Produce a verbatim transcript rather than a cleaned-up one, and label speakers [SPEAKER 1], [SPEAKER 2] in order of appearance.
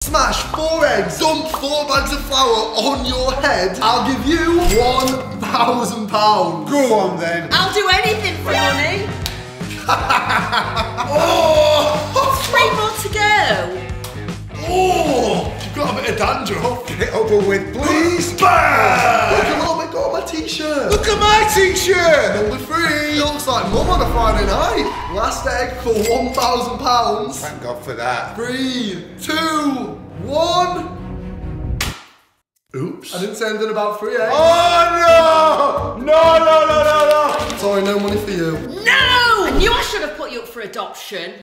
[SPEAKER 1] smash four eggs, dump four bags of flour on your head, I'll give you one thousand pounds.
[SPEAKER 2] Go on then.
[SPEAKER 3] I'll do anything for money.
[SPEAKER 1] Oh!
[SPEAKER 3] Three more to go.
[SPEAKER 1] Oh! You've got a bit of dandruff.
[SPEAKER 2] Get it over with, please.
[SPEAKER 1] Bang! Look at what I got on my t-shirt.
[SPEAKER 2] Look at my t-shirt.
[SPEAKER 1] Number three. It looks like mum on a Friday night. Last egg for one thousand pounds.
[SPEAKER 2] Thank God for that.
[SPEAKER 1] Three, two, one. Oops. I didn't say anything about free eggs.
[SPEAKER 2] Oh no! No, no, no, no, no!
[SPEAKER 1] Sorry, no money for you.
[SPEAKER 3] No! I knew I should have put you up for adoption.